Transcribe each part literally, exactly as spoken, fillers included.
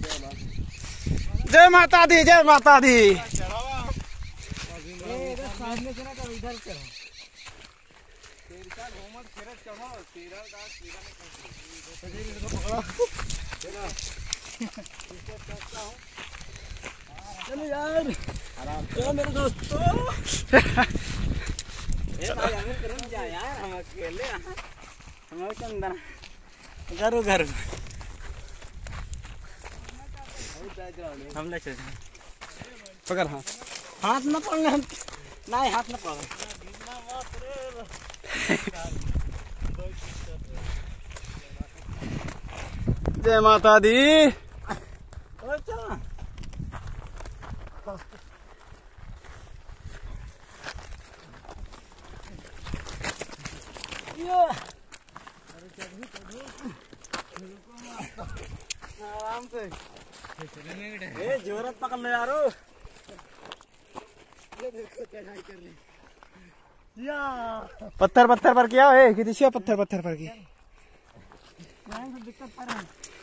जय माता दी, जय माता दी। चलो यार, चलो मेरे दोस्तों। यार हम अकेले हमारे चंदन घर घर हम ले चल पकड़ हाथ, हाथ न पड़ना, नहीं हाथ न पड़। जय माता दी। आराम से ए जोरत पकड़ लो यारो। या पत्थर पत्थर पर किया है कि दिशा पत्थर पत्थर पर की दिक्कत पर है।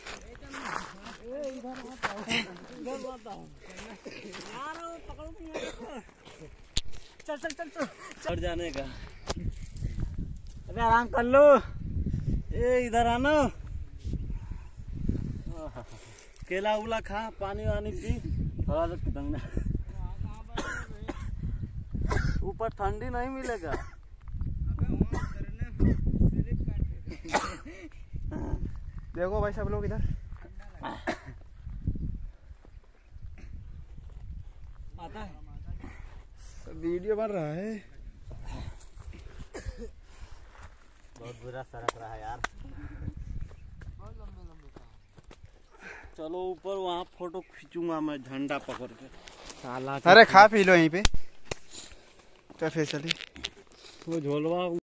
ए इधर मत आओ, इधर मत आओ यार, पकड़ो चल चल चल चल चढ़ जाने का। अबे आराम कर लो। ए इधर आना, केला उला खा, पानी वानी पी थोड़ा सा पतंग। ऊपर ठंडी नहीं मिलेगा। देखो भाई सब लोग इधर आता है, वीडियो बन रहा है। बहुत बुरा सड़क रहा है यार। चलो ऊपर वहाँ फोटो खींचूंगा मैं झंडा पकड़ के। साला अरे खा पी लो यहीं पे तो फिर चलिए। वो झोलवा